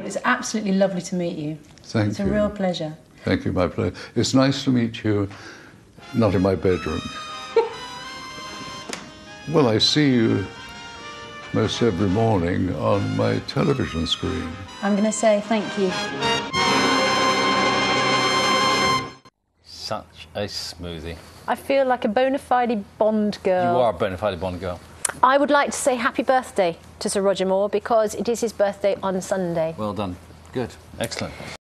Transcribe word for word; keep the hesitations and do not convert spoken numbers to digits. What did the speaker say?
It's absolutely lovely to meet you. Thank it's you. It's a real pleasure. Thank you, my pleasure. It's nice to meet you, not in my bedroom. Well, I see you most every morning on my television screen. I'm going to say thank you. Such a smoothie. I feel like a bona fide Bond girl. You are a bona fide Bond girl. I would like to say happy birthday to Sir Roger Moore because it is his birthday on Sunday. Well done. Good. Excellent.